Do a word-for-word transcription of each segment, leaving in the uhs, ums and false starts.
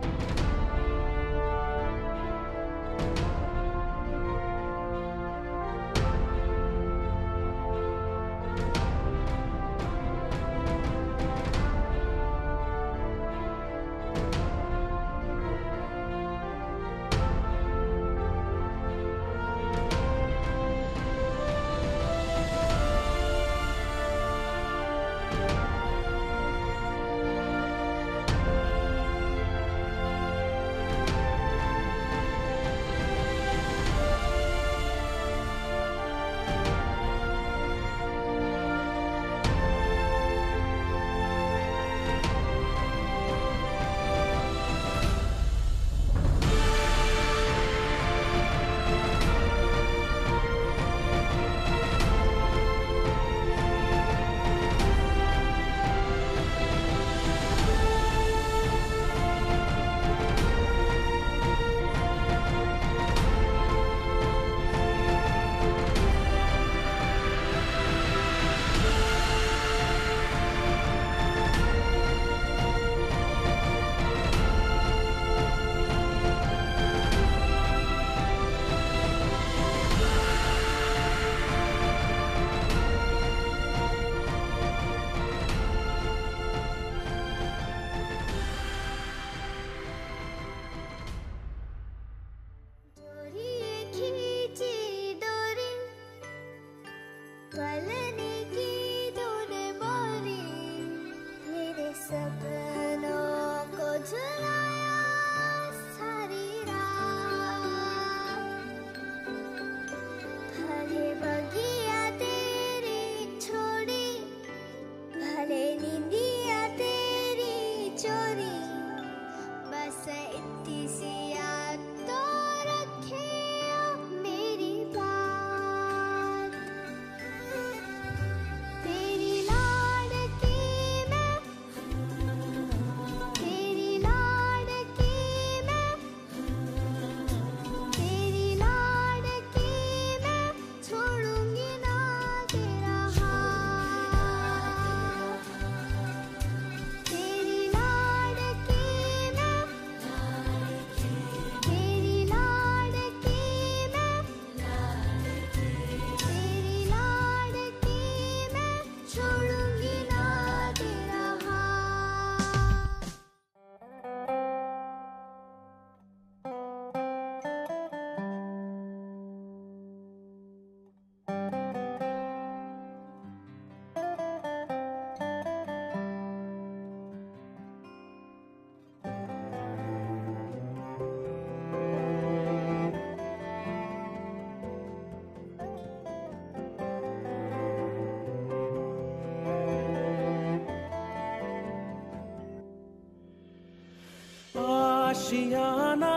आशियाना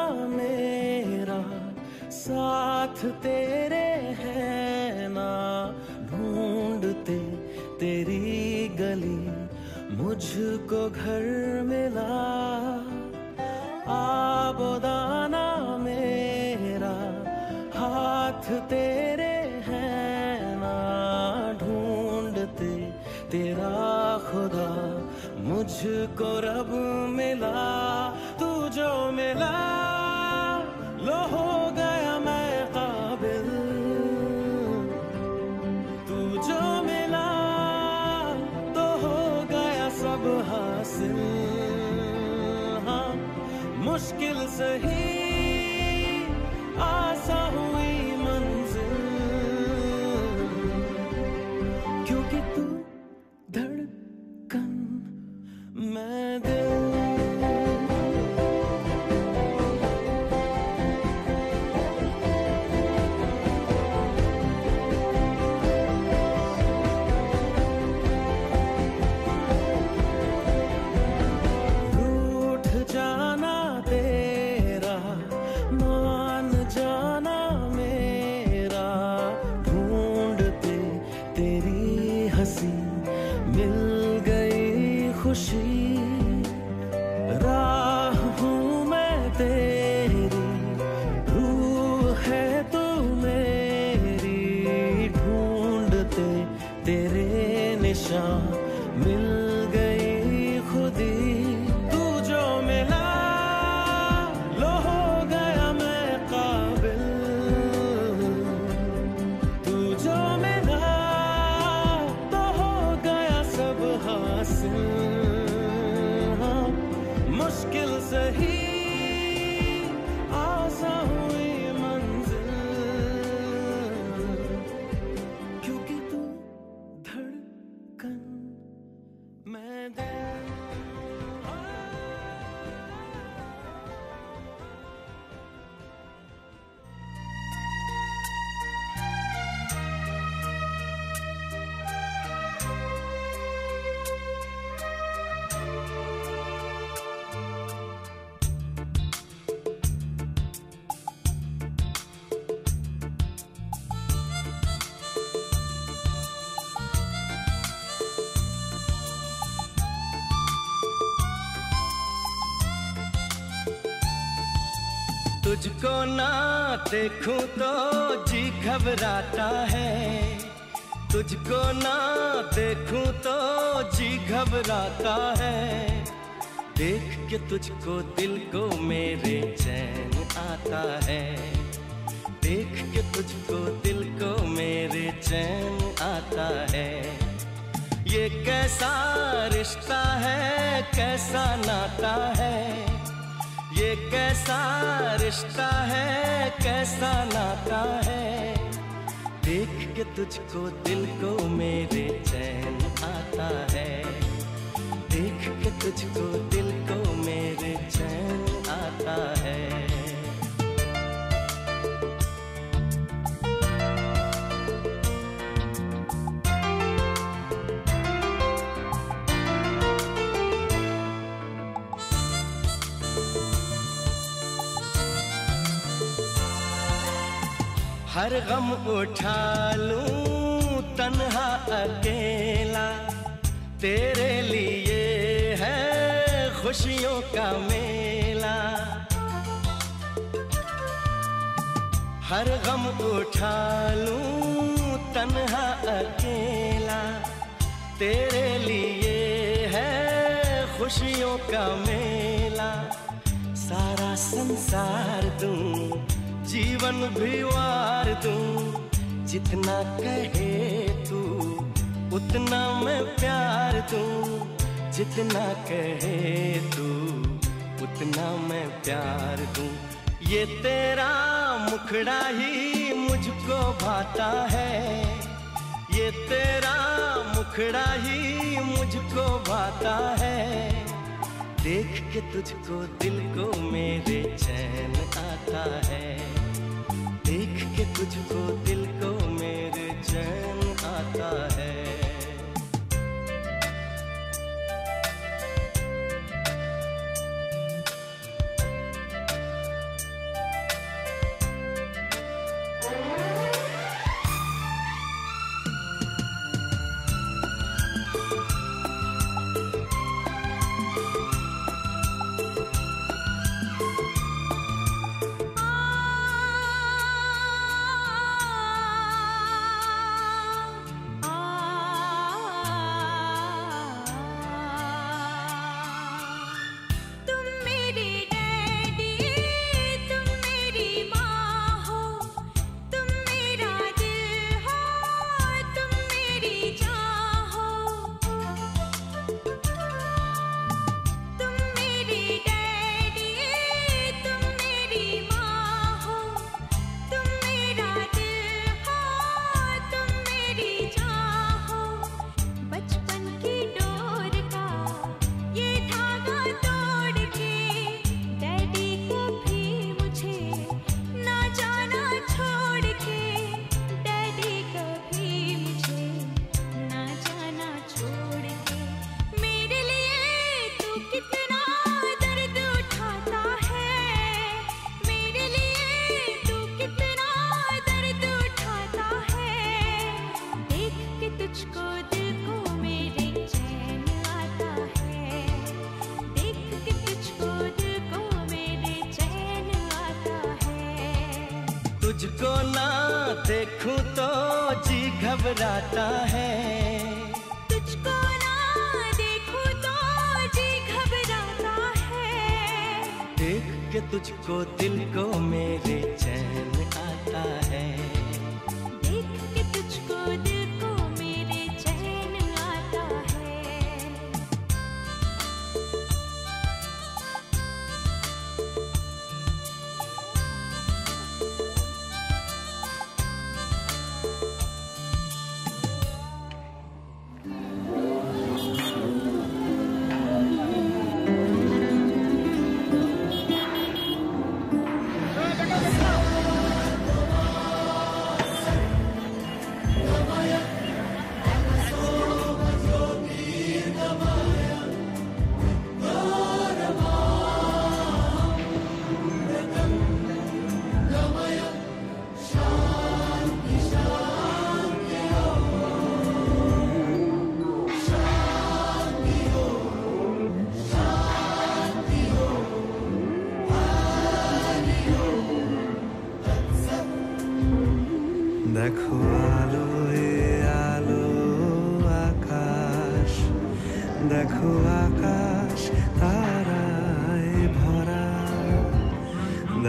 मेरा साथ तेरे है ना, ढूंढते तेरी गली मुझको घर मिला। आबोदाना मेरा हाथ तेरे है ना, ढूंढते तेरा खुदा मुझको रब मिला। तू जो मिला लो हो गया मैं काबिल, तू जो मिला तो हो गया सब हासिल। हाँ मुश्किल सही आसा हुई मंजिल, क्योंकि तू धड़कन मैं दिल। मिल गई खुशी, राह हूँ मैं तेरी, रूह है तू मेरी, ढूंढते तेरे निशान मिल गई खुदी। तू जो मिला सही आसान हुई मंजिल, क्योंकि तू धड़कन मैं दिल। तुझको ना देखूं तो जी घबराता है, तुझको ना देखूं तो जी घबराता है। देख के तुझको दिल को मेरे चैन आता है, देख के तुझको दिल को मेरे चैन आता है। ये कैसा रिश्ता है, कैसा नाता है, ये कैसा रिश्ता है, कैसा नाता है। देख के तुझको दिल को मेरे चैन आता है, देख के तुझको दिल को मेरे चैन आता है। हर गम उठा लूं तन्हा अकेला, तेरे लिए है खुशियों का मेला। हर गम उठा लूं तन्हा अकेला, तेरे लिए है खुशियों का मेला। सारा संसार दूं, जीवन भी वार दूं, जितना कहे तू उतना मैं प्यार दूं, जितना कहे तू उतना मैं प्यार दूं। ये तेरा मुखड़ा ही मुझको भाता है, ये तेरा मुखड़ा ही मुझको भाता है। देख के तुझको दिल को मेरे चैन आता है, देख के तुझको दिल को मेरे चैन आता है। तुझको ना देखूं तो जी घबराता है, तुझको ना देखूं तो जी घबराता है। देख के तुझको दिल को मेरे चैन आता है, देख के तुझको दिल को मेरे चैन आता है।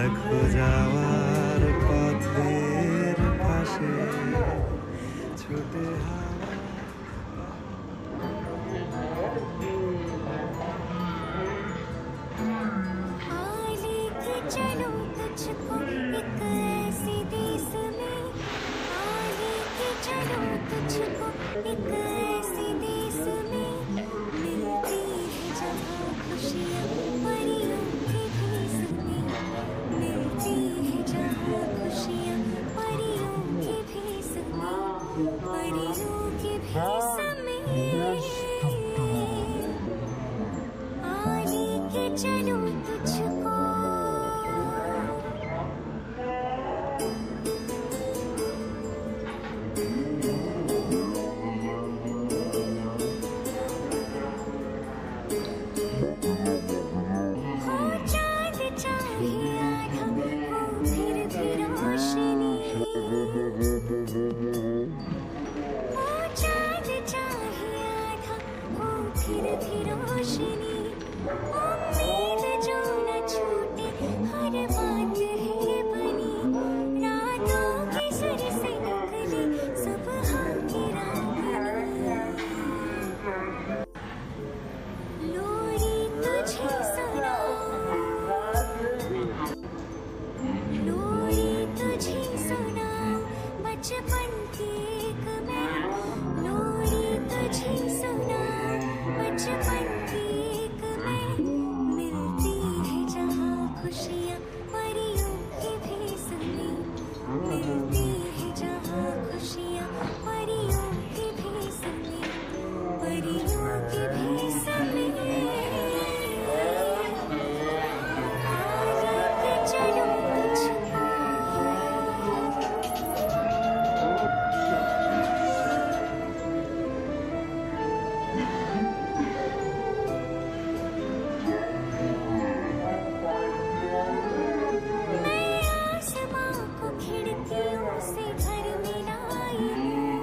দেখো যাওয়ার পথের পাশে ছোটে হাওয়া। लेके चलो तुझको एक ऐसे देश में, लेके चलो तुझको एक ऐसे देश में, मिलती है जहाँ खुशियाँ परियों के भेष में, मिलती है जहाँ खुशियाँ परियों के भेष में, परियों के भेष में। लेके चलो तुझको। हो चाँद चाहे आधा, हो फिर भी रोशनी, हो चाँद चाहे आधा, हो फिर भी रोशनी, उम्मीद जो न छूटे हर बात है बनी, रातों की सुर से निकली सुबह की रागनी, लोरी तुझे सुनाऊं, लोरी तुझे सुनाऊं, बचपन की एक मैं, लोरी तुझे सुनाऊं, बचपन की एक मैं, मिलती है जहाँ खुशियाँ परियों के भेष में, मिलती है जहाँ खुशियाँ परियों के भेष में, परियों के भेष में। लेके चलो तुझको। मैं आसमां को खिड़कियों से घर में लाई हूँ,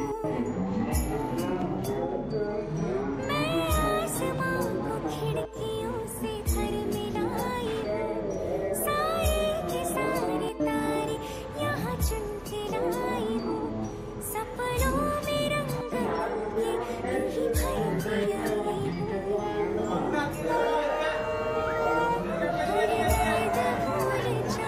मैं आसमां को खिड़कियों से घर में लाई हूँ, सारे के सारे तारे यहाँ चुन के लाई हूँ, सपनों में रंग के यही भर के आई हूँ, हर दर्द भूल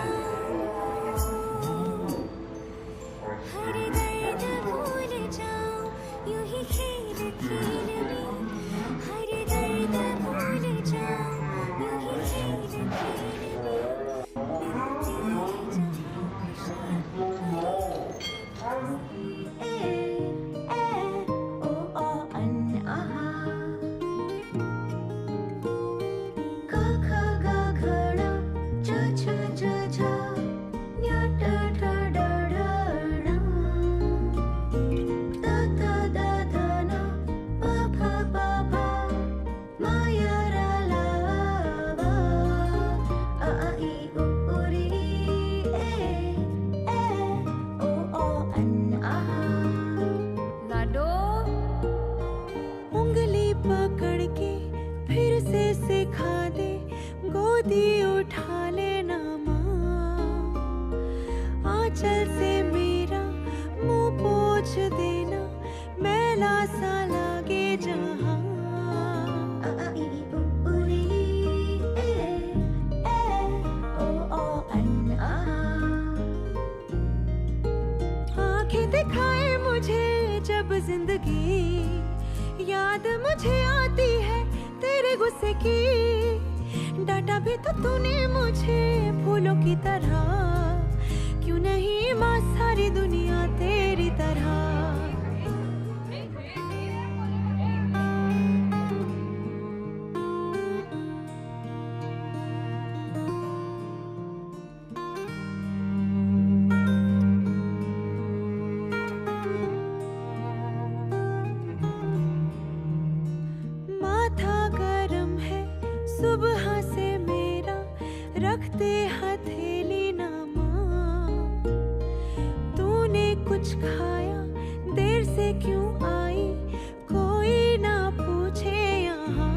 जाऊं, हर दर्द भूल जाऊं, यूं ही खेल खेल में, हर दर्द भूल जाऊं, यूं ही खेल खेल में, मिलती है जहाँ खुशियाँ। ए ए ओ ओ अन आहा, क ख ग घ ङ च छ ज झ ञ ट ठ ड ढ ण त त द ध न प फ प फ म य र ल व अ आ इ उ ऊ री ए ए ओ ओ अन आहा। लाडो उंगली पकड़ के फिर से सिखा दे, गोदी उठा लेना माँ, आंचल से मेरा मुंह पोंछ देना, मैला सा लागे जहाँ। अ आ इ उ ऊ री ए ए ओ ओ अन आहा। आंखें दिखाए मुझे जब जिंदगी, याद मुझे आती है तेरे गुस्से की, डांटा भी तो तूने मुझे फूलों की तरह, क्यों नहीं माँ सारी दुनिया तेरी तरह। माथा गरम है सुबह से मेरा, रखते हथेली ना माँ, तूने कुछ खाया देर से क्यों आई, कोई ना पूछे यहाँ।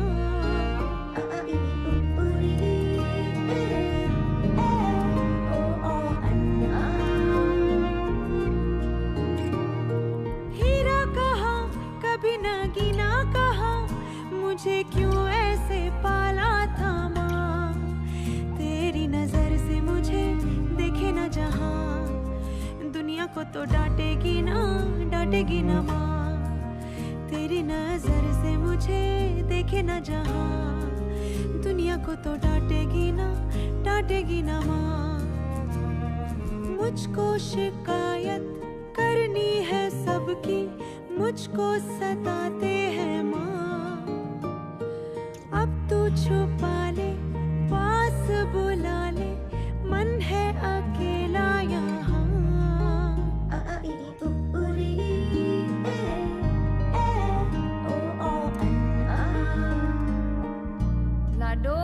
तो डांटेगी ना, डांटेगी ना माँ। तेरी नजर से मुझे देखे ना जहाँ, दुनिया को तो डांटेगी ना, डांटेगी ना माँ। मुझको शिकायत करनी है सबकी, मुझको सताते हैं माँ। अब तू छुपा ले, पास बुला ले, मन है अकेला यहाँ। आ आ ई ई उ ऊ री, ए ए ओ ओ अन आ। लाडो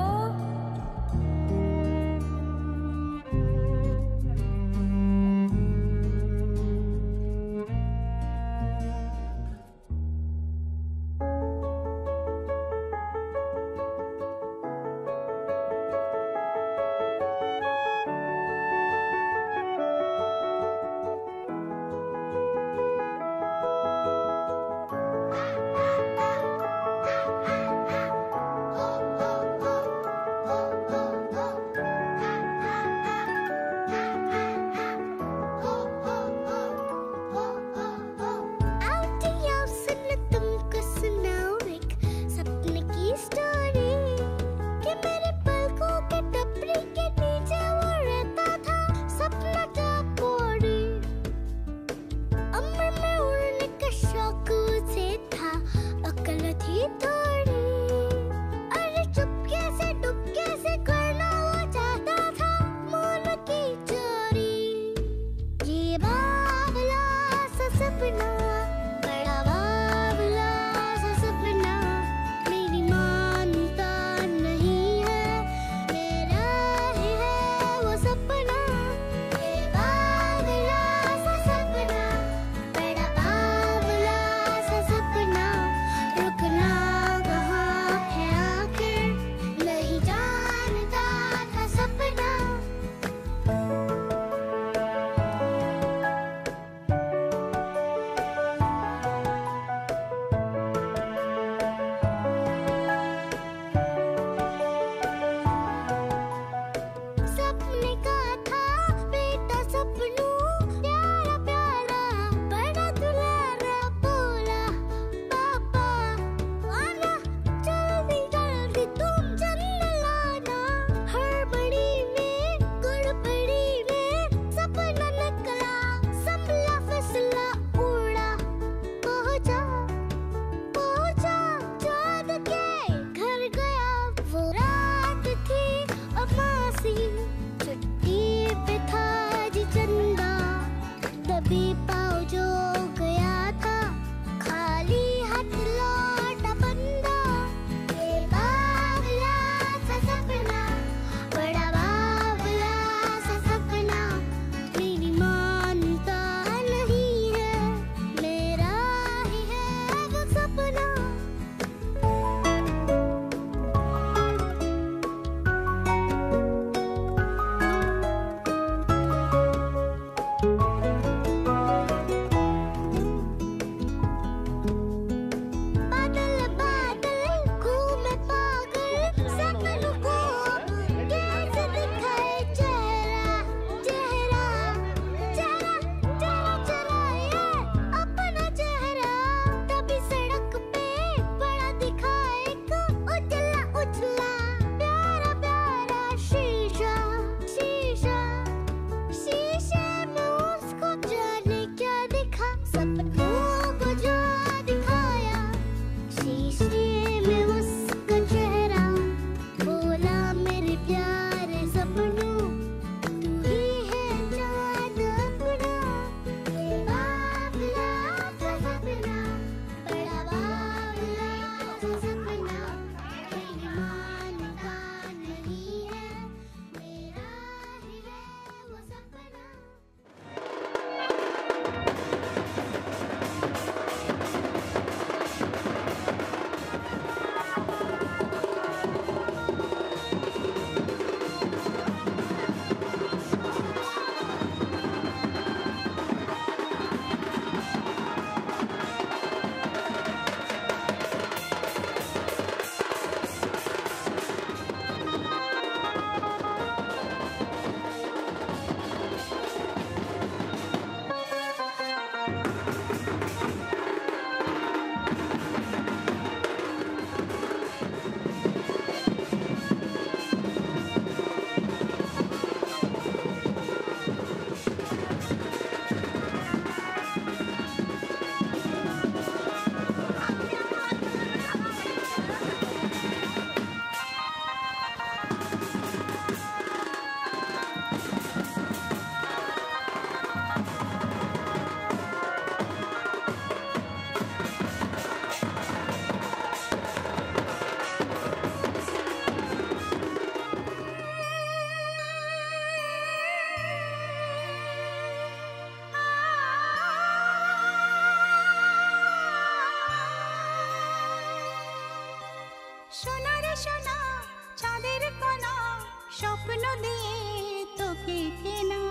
সোনারে সোনা চাঁদের কোনা স্বপ্ন দিয়ে তোকে কেনা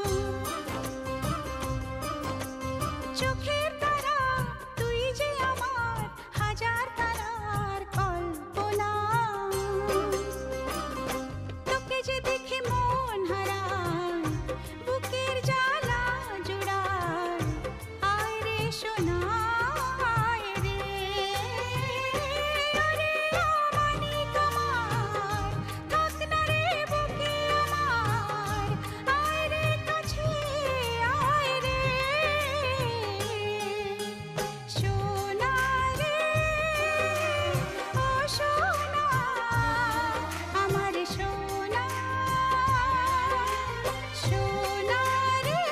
চোখের তারা তুই যে আমার হাজার তারার কল্পনা তোকে যে দেখে মন হারায় বুকের জ্বালা জুড়ায় আয় রে সোনা আয় রে আরে আমানি তোমার থাক না রে বুকে আমার আয় রে কাছে আয় রে সোনা রে ও সোনা আমার সোনা সোনা রে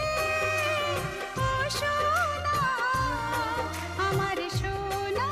ও সোনা আমার সোনা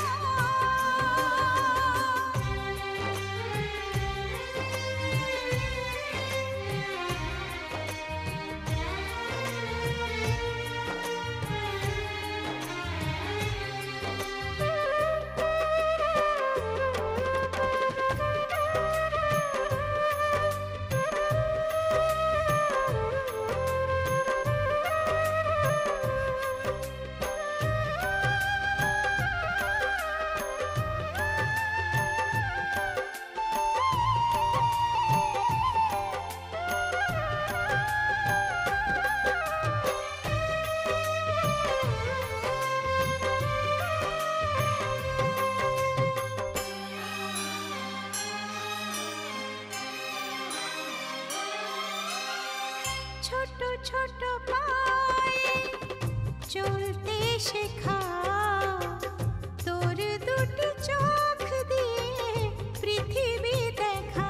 ছোট ছোট পায়ে চলতে শেখা তোর দুটি চোখ দিয়ে পৃথিবী দেখা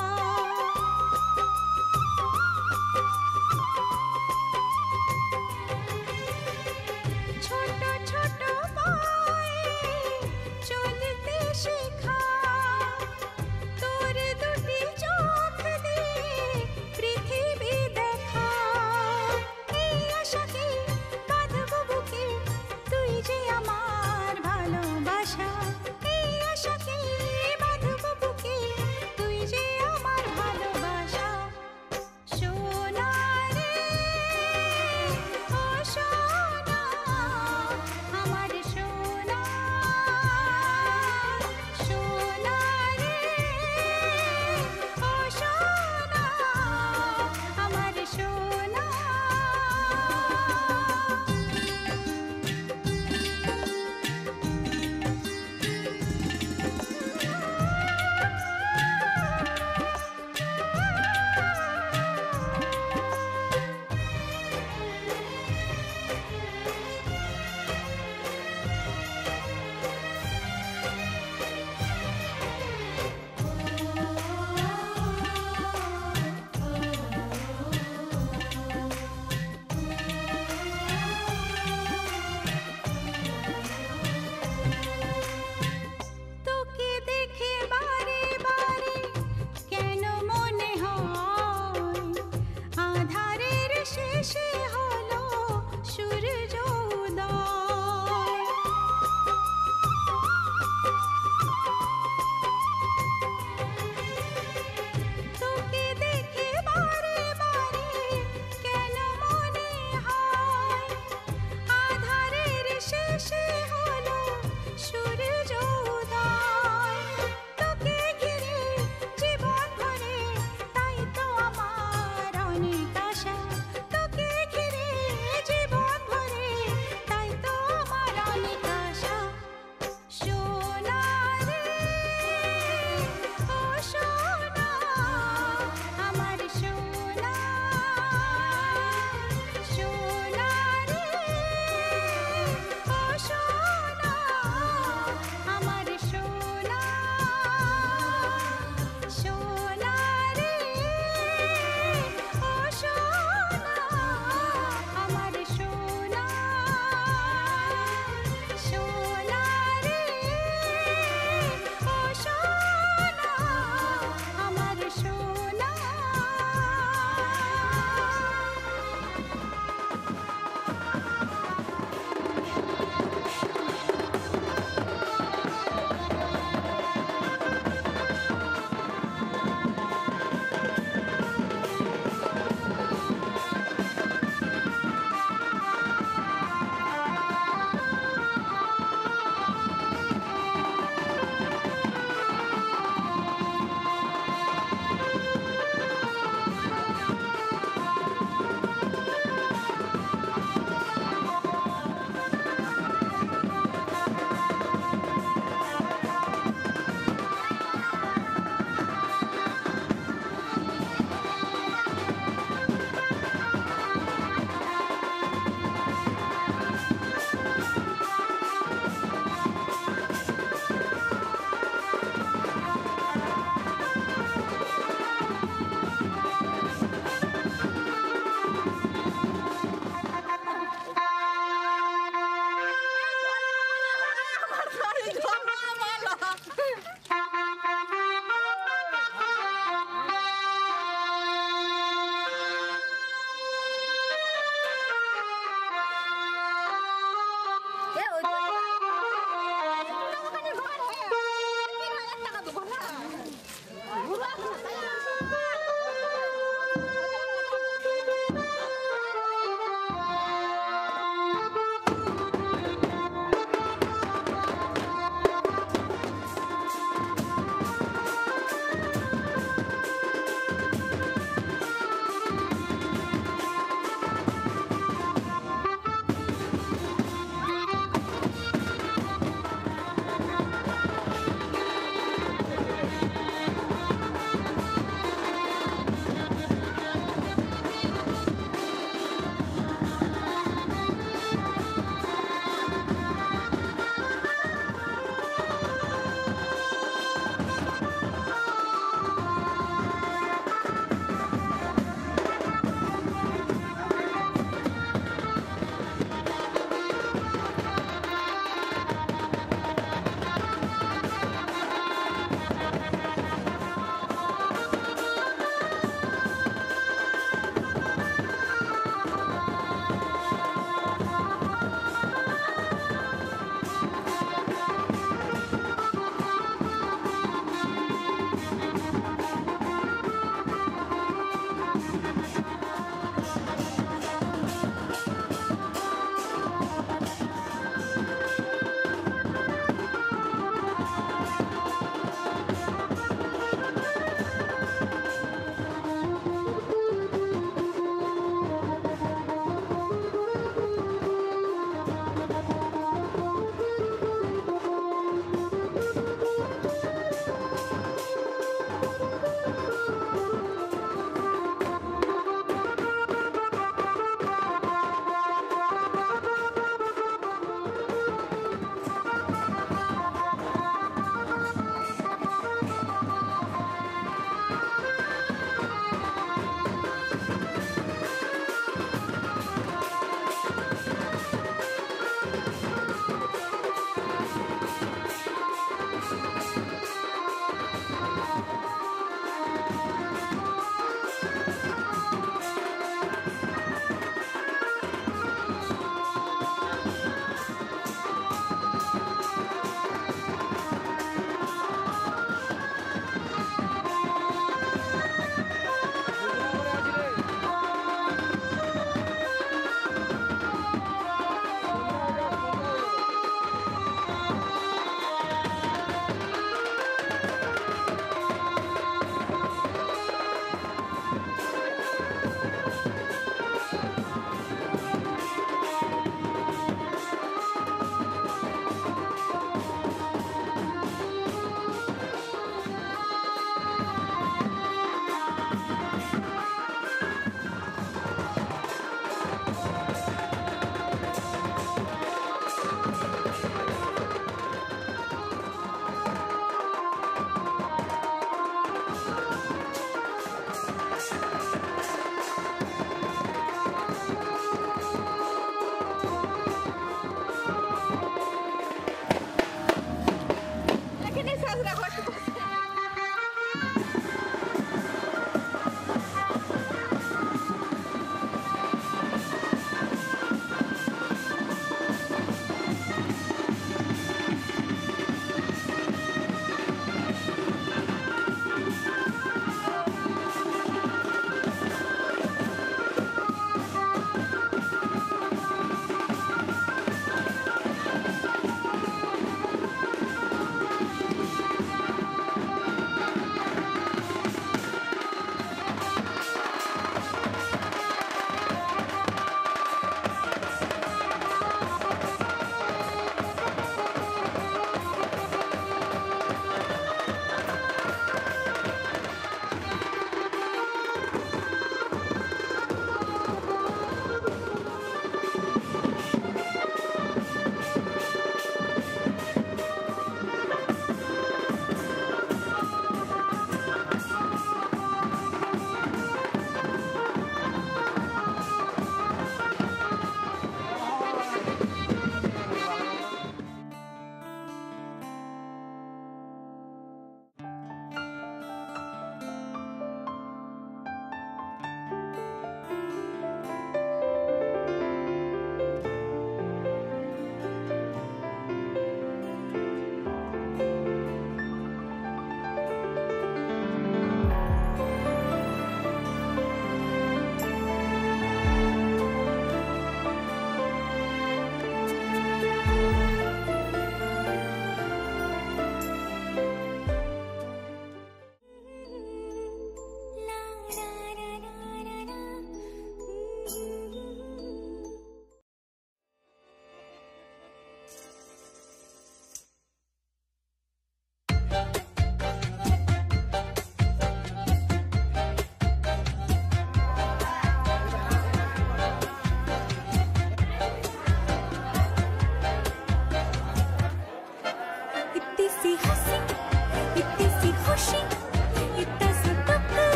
ছোট ছোট পায়ে চলতে শেখা তোর দুটি চোখ দিয়ে পৃথিবী দেখা এই আশাকে বাঁধবো বুকে তুই যে আমার ভালোবাসা এই আশা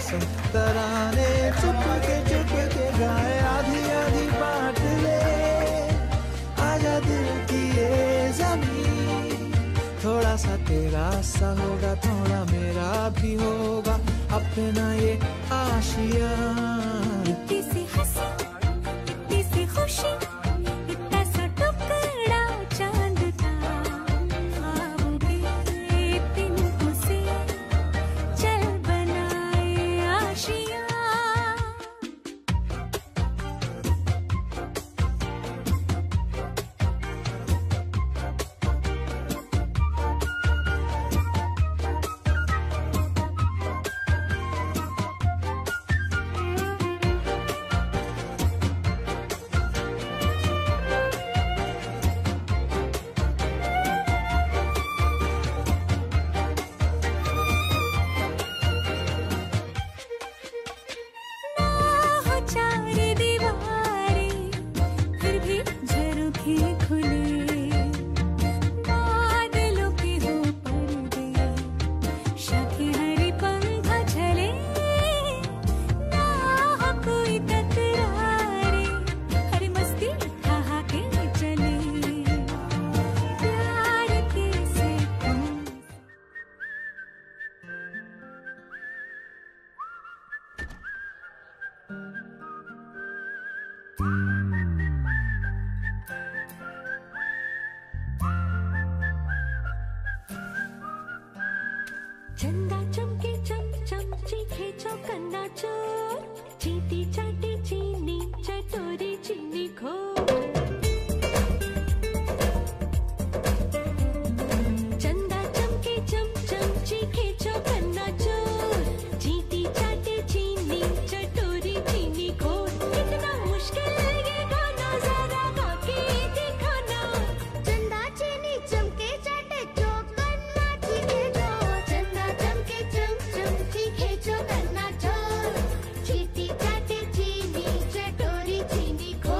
मौसम तराने चुप के चुप के गाए आधी आधी बांट ले आजा दिल की ये ज़मीन थोड़ा सा तेरा सा होगा थोड़ा मेरा भी होगा अपना ये आशिया इतनी सी हंसी इतनी सी खुशी इतना सा टुकड़ा चांद का ख्वाब के तिनकों से चल बनाए आशिया चंदा चमके चम चमची खेचो कन्ना चोर चीटी चाटी चीनी चटोरी चीनी खो चंदा चमके चम चमची खेचो कन्ना चोर चीटी चाटी चीनी चटोरी चीनी खो कितना मुश्किल ये गाना जरा गा के दिखाना चंदा चीनी चमके चाटे चौकन्ना चीनी खो चंदा चमके चम चमची खेचो कन्ना चोर चीटी चाटे चीनी चटोरी चीनी खो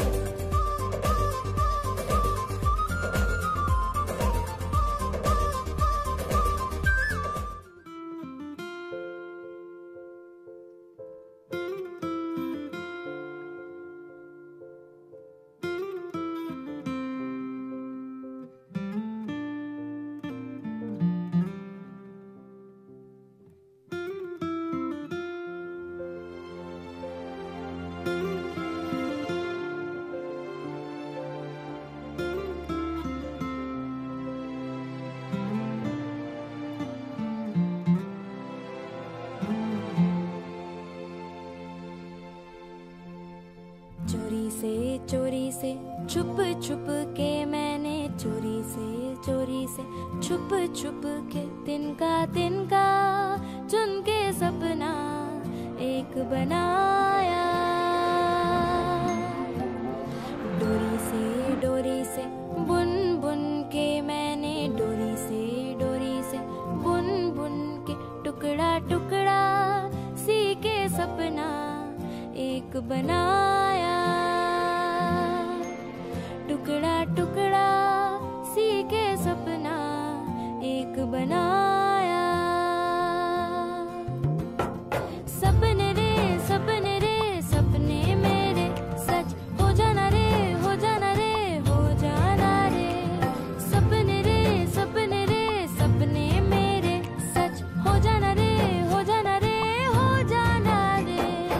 चोरी से चोरी से छुप छुप के मैंने चोरी से चोरी से छुप छुप के तिनका तिनका चुन के सपना एक बनाया डोरी से डोरी से बुन बुन के मैंने डोरी से डोरी से बुन बुन के टुकड़ा टुकड़ा सी के सपना एक बनाया टुकड़ा टुकड़ा सी के सपना एक बनाया सपने रे सपने रे सपने मेरे सच हो जाना रे हो जाना रे हो जाना रे सपने रे सपने रे सपने मेरे सच हो जाना रे हो जाना रे हो जाना रे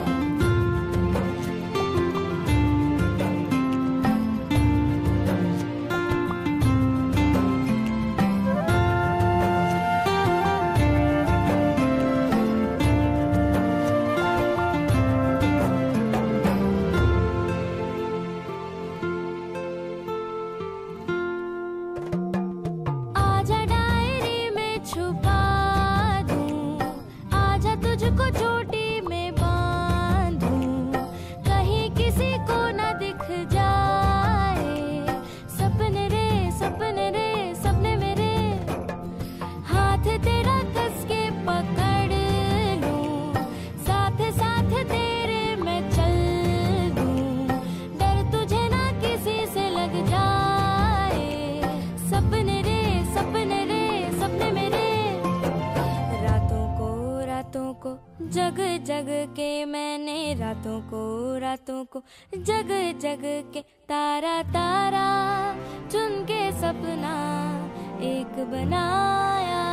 तुझको चोटी में बांधूं कहीं किसी को न दिख जाए सपने रे सपने रे सपने मेरे हाथ तेरा कस के पकड़ लूं साथ साथ तेरे मैं चल दूं डर तुझे ना किसी से लग जाए सपने रे सपने रे सपने मेरे रातों को रातों को जग के मैंने रातों को रातों को जग जग के तारा तारा चुन के सपना एक बनाया।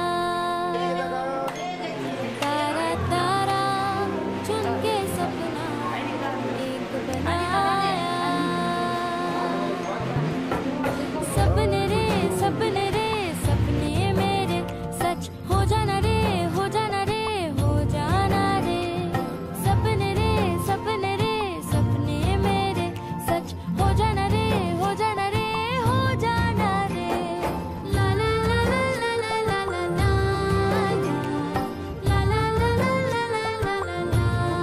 तारा तारा चुन के सपना एक बनाया। सपने रे सपने रे सपने मेरे सच हो जाना रे हो जाना रे हो जाना रे। सपने रे सपने रे सपने मेरे सच हो जाना रे हो जाना रे हो जाना रे। ला ला ला ला ला ला ला ला ला ला ला ला ला ला ला ला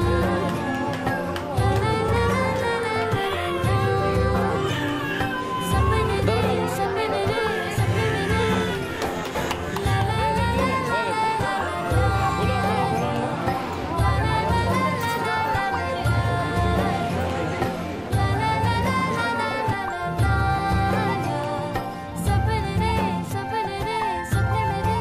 सपने रे सपने रे सपने रे ला ला ला ला सपने रे सपने रे सपने रे।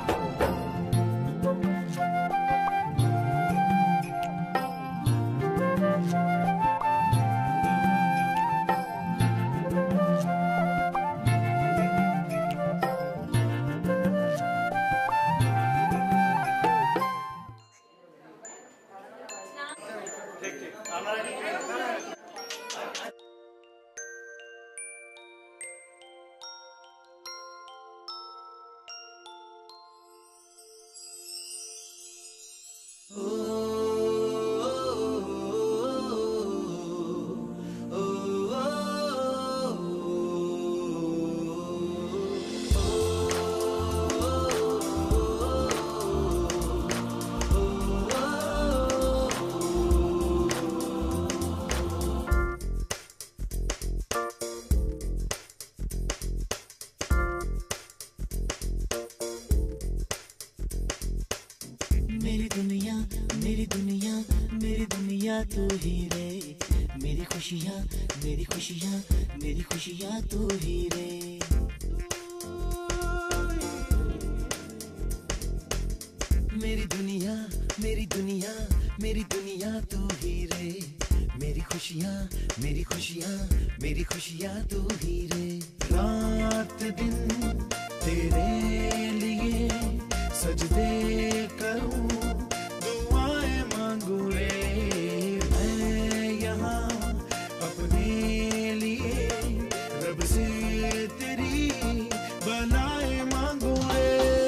मेरी दुनिया मेरी दुनिया मेरी दुनिया तू ही रे। मेरी खुशियाँ मेरी खुशियाँ मेरी खुशियाँ तू ही रे। मेरी दुनिया मेरी दुनिया मेरी दुनिया तू ही रे। मेरी खुशियाँ मेरी खुशियाँ मेरी खुशियाँ तू ही रे। रात दिन तेरे लिए सजदे करूं दुआएं मांगू रे। मैं यहाँ अपने लिए रब से तेरी बनाए मांगू रे।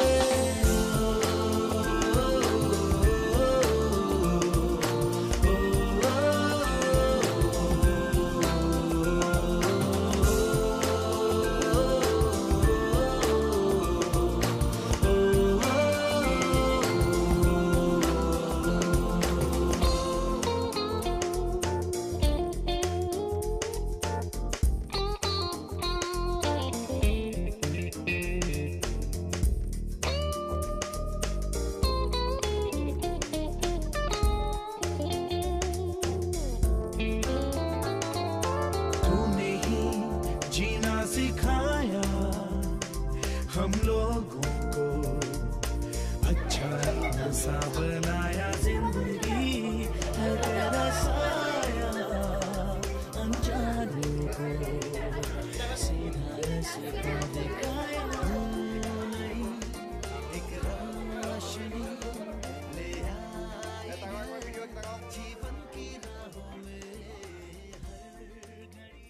सिखाया हम लोगों को अच्छा सा बनाया। जिंदगी है तेरा साया अनजानों को सीधा रास्ता दिखाया। नहीं एक रोशनी ले आया जीवन की राहों में हर घड़ी।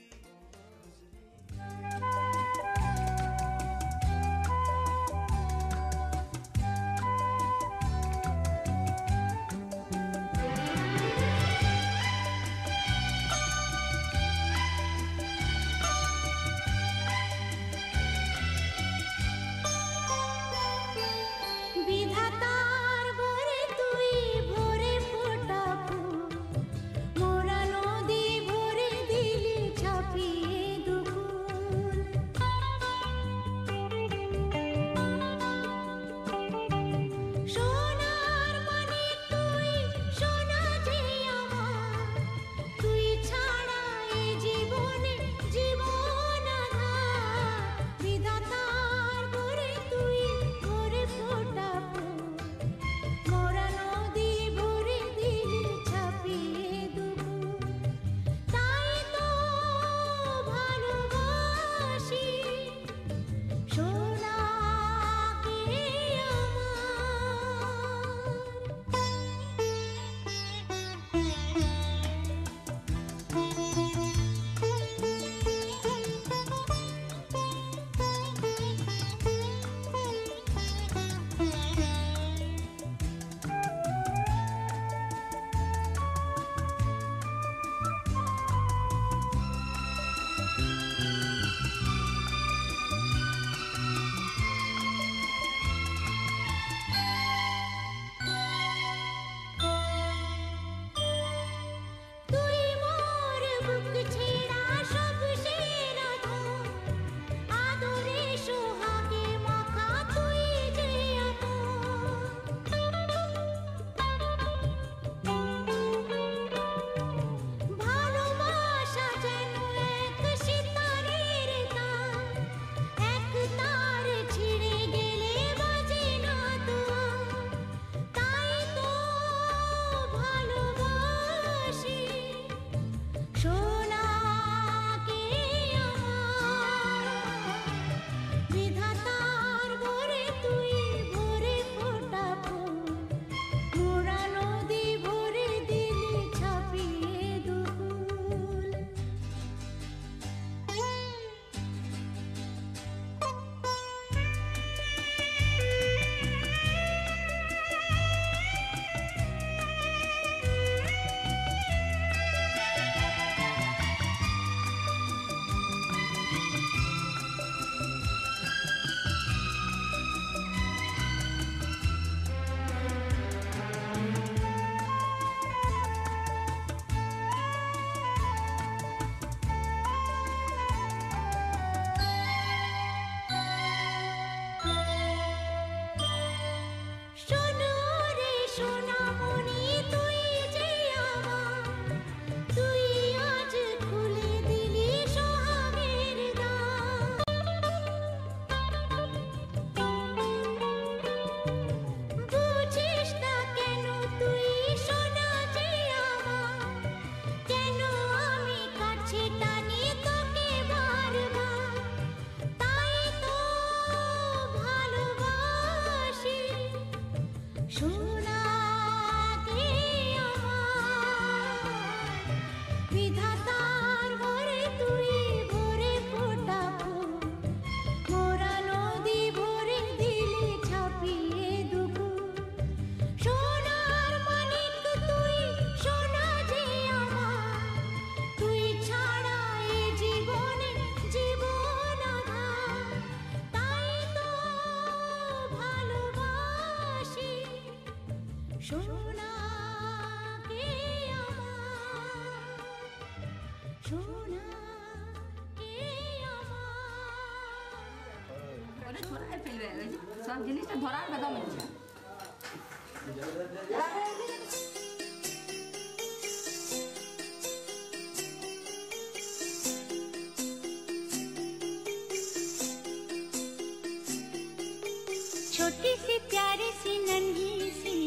সোনা কে আমার, সোনা কে আমার। ওরে ছড়ায় ফেলবে ওই যে সব জিনিসটা ধরার বেদম ইচ্ছা। छोटी सी प्यारी सी नन्ही सी